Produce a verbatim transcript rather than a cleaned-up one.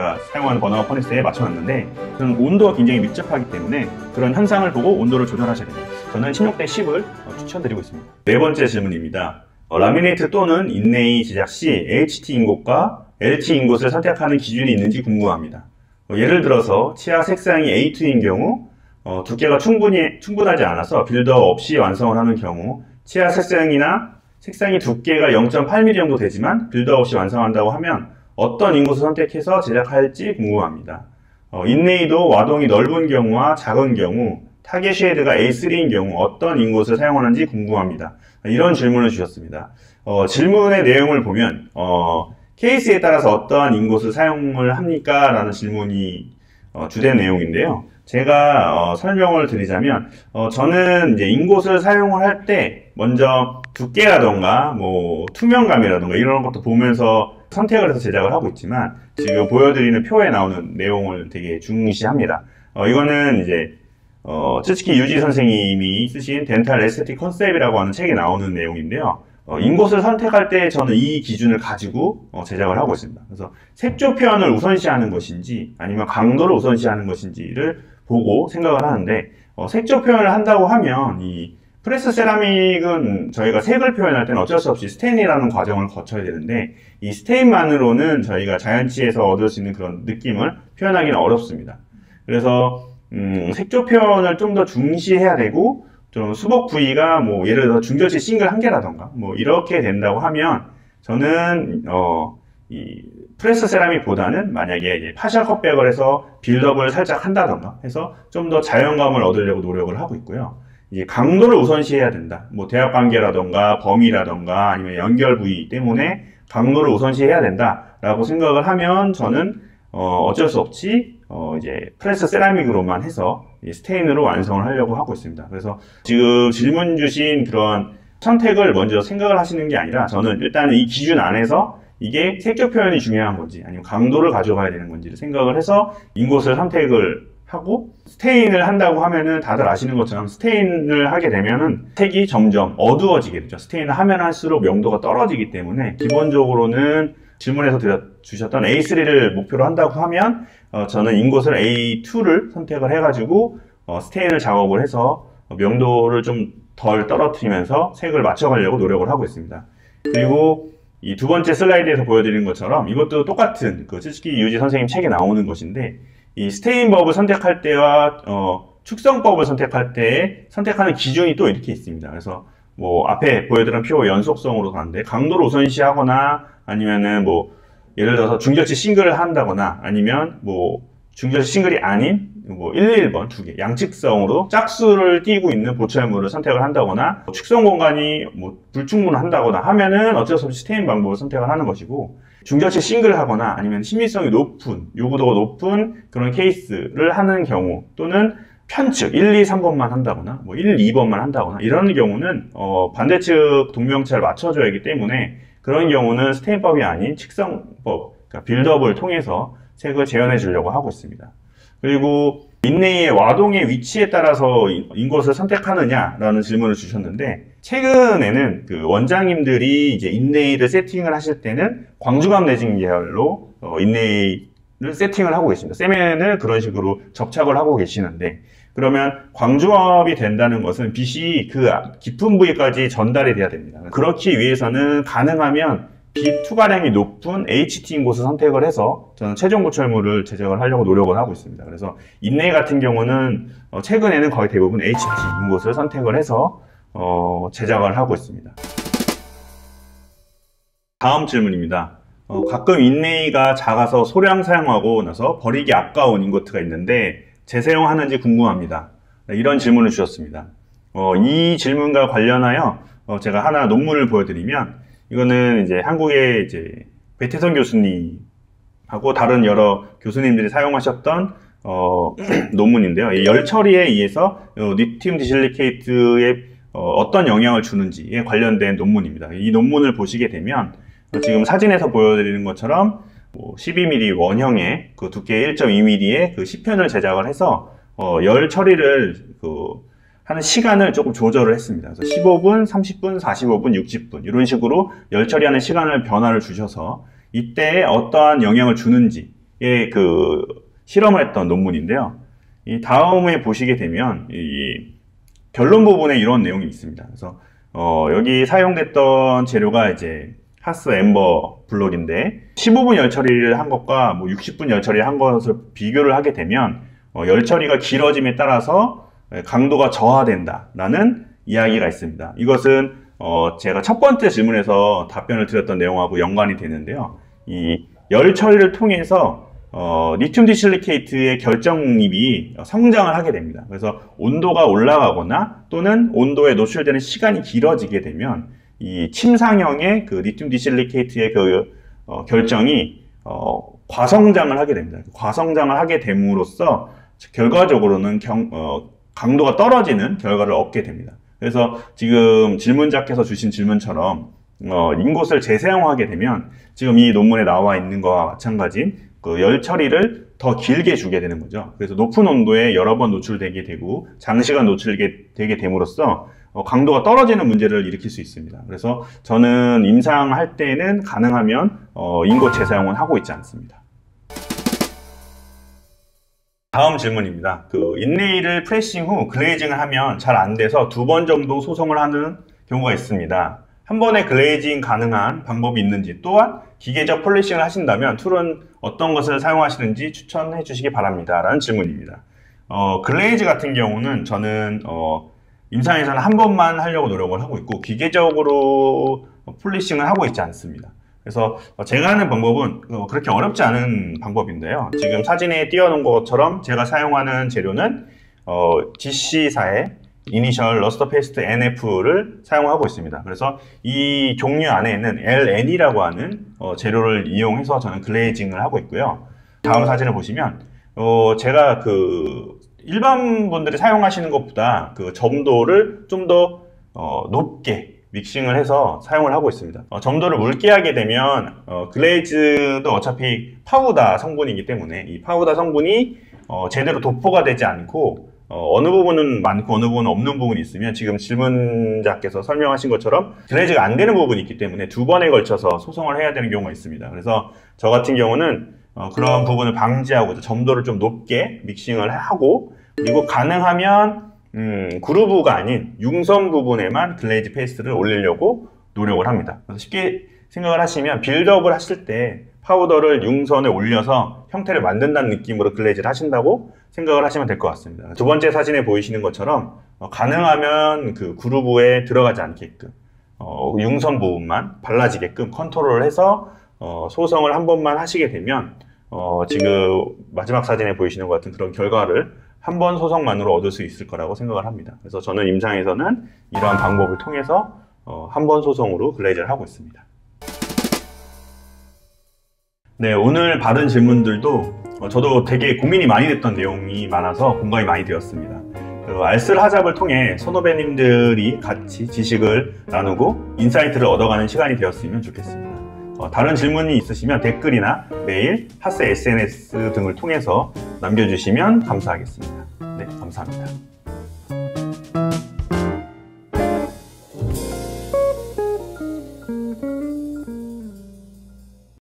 제가 사용하는 버너와 퍼니스에 맞춰놨는데 저는 온도가 굉장히 밀접하기 때문에 그런 현상을 보고 온도를 조절하셔야 됩니다. 저는 십육 대 십을 추천드리고 있습니다. 네 번째 질문입니다. 어, 라미네이트 또는 인레이 제작 시 에이치티 인곳과 엘티 인곳을 선택하는 기준이 있는지 궁금합니다. 어, 예를 들어서 치아 색상이 에이 투인 경우 어, 두께가 충분히, 충분하지 않아서 빌더 없이 완성을 하는 경우 치아 색상이나 색상이 두께가 영 점 팔 밀리미터 정도 되지만 빌더 없이 완성한다고 하면 어떤 인곳을 선택해서 제작할지 궁금합니다. 어, 인레이도 와동이 넓은 경우와 작은 경우 타겟 쉐이드가 에이 쓰리인 경우 어떤 인곳을 사용하는지 궁금합니다. 이런 질문을 주셨습니다. 어, 질문의 내용을 보면 어, 케이스에 따라서 어떠한 인곳을 사용을 합니까? 라는 질문이 어, 주된 내용인데요. 제가 어, 설명을 드리자면 어, 저는 이제 인곳을 사용을 할 때 먼저 두께라던가 뭐 투명감이라던가 이런 것도 보면서 선택을 해서 제작을 하고 있지만 지금 보여드리는 표에 나오는 내용을 되게 중시합니다. 어, 이거는 이제 어, 츠츠키 유지 선생님이 쓰신 덴탈 에스테틱 컨셉이라고 하는 책에 나오는 내용인데요. 어, 인곳을 선택할 때 저는 이 기준을 가지고 어, 제작을 하고 있습니다. 그래서 색조 표현을 우선시하는 것인지 아니면 강도를 우선시하는 것인지를 보고 생각을 하는데 어, 색조 표현을 한다고 하면 이 프레스 세라믹은 저희가 색을 표현할 때는 어쩔 수 없이 스테인이라는 과정을 거쳐야 되는데 이 스테인만으로는 저희가 자연치에서 얻을 수 있는 그런 느낌을 표현하기는 어렵습니다. 그래서 음, 색조 표현을 좀 더 중시해야 되고 좀 수복 부위가 뭐 예를 들어 중절치 싱글 한 개라던가 뭐 이렇게 된다고 하면 저는 어, 이 프레스 세라믹보다는 만약에 이제 파셜 컷백을 해서 빌드업을 살짝 한다던가 해서 좀 더 자연감을 얻으려고 노력을 하고 있고요. 이제 강도를 우선시해야 된다. 뭐 대합 관계라던가 범위라던가 아니면 연결 부위 때문에 강도를 우선시해야 된다라고 생각을 하면 저는 어, 어쩔 수 없이 어, 이제 프레스 세라믹으로만 해서 스테인으로 완성을 하려고 하고 있습니다. 그래서 지금 질문 주신 그런 선택을 먼저 생각을 하시는 게 아니라 저는 일단은 이 기준 안에서 이게 색조 표현이 중요한 건지 아니면 강도를 가져가야 되는 건지를 생각을 해서 인곳을 선택을 하고 스테인을 한다고 하면은 다들 아시는 것처럼 스테인을 하게 되면은 색이 점점 어두워지게 되죠. 스테인을 하면 할수록 명도가 떨어지기 때문에 기본적으로는 질문에서 드려, 주셨던 에이 쓰리를 목표로 한다고 하면 어, 저는 인곳을 에이 투를 선택을 해가지고 어, 스테인을 작업을 해서 명도를 좀 덜 떨어뜨리면서 색을 맞춰가려고 노력을 하고 있습니다. 그리고 이 두 번째 슬라이드에서 보여드린 것처럼 이것도 똑같은 그 츠츠키 유지 선생님 책에 나오는 것인데 이 스테인법을 선택할 때와 어, 축성법을 선택할 때 선택하는 기준이 또 이렇게 있습니다. 그래서 뭐 앞에 보여드린 표 연속성으로 가는데 강도를 우선시하거나 아니면은 뭐 예를 들어서 중절치 싱글을 한다거나 아니면 뭐 중절치 싱글이 아닌 뭐 일일 번 두 개 양측성으로 짝수를 띄고 있는 보철물을 선택을 한다거나 축성 공간이 뭐 불충분을 한다거나 하면은 어쩔 수 없이 스테인 방법을 선택을 하는 것이고 중절치 싱글을 하거나 아니면 신밀성이 높은 요구도가 높은 그런 케이스를 하는 경우 또는 편측 일, 이, 삼 번만 한다거나 뭐 일, 이 번만 한다거나 이런 경우는 어, 반대측 동명체를 맞춰줘야 하기 때문에 그런 경우는 스테인법이 아닌 측성법, 그러니까 빌드업을 통해서 색을 재현해 주려고 하고 있습니다. 그리고 인레이의 와동의 위치에 따라서 인곳을 선택하느냐라는 질문을 주셨는데 최근에는 그 원장님들이 이제 인레이를 세팅을 하실 때는 광주감 레진 계열로 어, 인레이를 세팅을 하고 계십니다. 세면을 그런 식으로 접착을 하고 계시는데 그러면 광주업이 된다는 것은 빛이 그 깊은 부위까지 전달이 돼야 됩니다. 그렇기 위해서는 가능하면 빛 투과량이 높은 에이치티인 곳을 선택을 해서 저는 최종 보철물을 제작을 하려고 노력을 하고 있습니다. 그래서 인레이 같은 경우는 어 최근에는 거의 대부분 에이치티인 곳을 선택을 해서 어 제작을 하고 있습니다. 다음 질문입니다. 어 가끔 인레이가 작아서 소량 사용하고 나서 버리기 아까운 인고트가 있는데 재사용하는지 궁금합니다. 네, 이런 질문을 주셨습니다. 어, 이 질문과 관련하여 어, 제가 하나 논문을 보여드리면 이거는 이제 한국의 이제 배태선 교수님하고 다른 여러 교수님들이 사용하셨던 어, 논문인데요. 열 처리에 의해서 어, 리튬 디실리케이트에 어, 어떤 영향을 주는지에 관련된 논문입니다. 이 논문을 보시게 되면 어, 지금 사진에서 보여드리는 것처럼 뭐 십이 밀리미터 원형의 그 두께 일 점 이 밀리미터의 그 시편을 제작을 해서 어, 열 처리를 그 하는 시간을 조금 조절을 했습니다. 그래서 십오 분, 삼십 분, 사십오 분, 육십 분 이런 식으로 열 처리하는 시간을 변화를 주셔서 이때에 어떠한 영향을 주는지 그 실험을 했던 논문인데요. 이 다음에 보시게 되면 이 결론 부분에 이런 내용이 있습니다. 그래서 어 여기 사용됐던 재료가 이제 하스 엠버 블록인데 십오 분 열 처리를 한 것과 뭐 육십 분 열 처리를 한 것을 비교를 하게 되면 어 열 처리가 길어짐에 따라서 강도가 저하된다라는 이야기가 있습니다. 이것은 어 제가 첫 번째 질문에서 답변을 드렸던 내용하고 연관이 되는데요. 이 열 처리를 통해서 어, 리튬 디실리케이트의 결정립이 성장을 하게 됩니다. 그래서 온도가 올라가거나 또는 온도에 노출되는 시간이 길어지게 되면 이 침상형의 그 리튬 디실리케이트의 그 어, 결정이 어, 과성장을 하게 됩니다. 과성장을 하게 됨으로써 결과적으로는 경, 어, 강도가 떨어지는 결과를 얻게 됩니다. 그래서 지금 질문자께서 주신 질문처럼 어, 인곳을 재사용하게 되면 지금 이 논문에 나와 있는 것과 마찬가지인 그 열 처리를 더 길게 주게 되는 거죠. 그래서 높은 온도에 여러 번 노출되게 되고 장시간 노출되게 되게 됨으로써 어, 강도가 떨어지는 문제를 일으킬 수 있습니다. 그래서 저는 임상할 때는 가능하면 어, 인곳 재사용은 하고 있지 않습니다. 다음 질문입니다. 그 인레이를 프레싱 후 글레이징을 하면 잘 안 돼서 두 번 정도 소송을 하는 경우가 있습니다. 한 번에 글레이징 가능한 방법이 있는지, 또한 기계적 폴리싱을 하신다면 툴은 어떤 것을 사용하시는지 추천해 주시기 바랍니다. 라는 질문입니다. 어, 글레이즈 같은 경우는 저는 어, 임상에서는 한 번만 하려고 노력을 하고 있고 기계적으로 폴리싱을 하고 있지 않습니다. 그래서 제가 하는 방법은 그렇게 어렵지 않은 방법인데요. 지금 사진에 띄워놓은 것처럼 제가 사용하는 재료는 어, 지씨사의 이니셜 러스터 페이스트 엔에프를 사용하고 있습니다. 그래서 이 종류 안에 있는 엘엔이라고 하는 어, 재료를 이용해서 저는 글레이징을 하고 있고요. 다음 사진을 보시면 어, 제가 그 일반 분들이 사용하시는 것보다 그 점도를 좀 더 어, 높게 믹싱을 해서 사용을 하고 있습니다. 어, 점도를 묽게 하게 되면 어, 글레이즈도 어차피 파우더 성분이기 때문에 이 파우더 성분이 어, 제대로 도포가 되지 않고 어, 어느 부분은 많고 어느 부분은 없는 부분이 있으면 지금 질문자께서 설명하신 것처럼 글레이즈가 안 되는 부분이 있기 때문에 두 번에 걸쳐서 소송을 해야 되는 경우가 있습니다. 그래서 저 같은 경우는 어, 그런 부분을 방지하고 점도를 좀 높게 믹싱을 하고, 그리고 가능하면 음, 그루브가 아닌 융선 부분에만 글레이즈 페이스트를 올리려고 노력을 합니다. 그래서 쉽게 생각을 하시면 빌드업을 하실 때 파우더를 융선에 올려서 형태를 만든다는 느낌으로 글레이즈를 하신다고 생각을 하시면 될 것 같습니다. 두 번째 사진에 보이시는 것처럼 어, 가능하면 그 그루브에 들어가지 않게끔 어, 융선 부분만 발라지게끔 컨트롤을 해서 어, 소성을 한 번만 하시게 되면 어, 지금 마지막 사진에 보이시는 것 같은 그런 결과를 한 번 소성만으로 얻을 수 있을 거라고 생각을 합니다. 그래서 저는 임상에서는 이러한 방법을 통해서 어, 한 번 소성으로 글레이즈를 하고 있습니다. 네, 오늘 받은 질문들도 어, 저도 되게 고민이 많이 됐던 내용이 많아서 공감이 많이 되었습니다. 그 알쓸 하잡을 통해 선후배님들이 같이 지식을 나누고 인사이트를 얻어가는 시간이 되었으면 좋겠습니다. 어, 다른 질문이 있으시면 댓글이나 메일, 하스 에스엔에스 등을 통해서 남겨주시면 감사하겠습니다. 네, 감사합니다.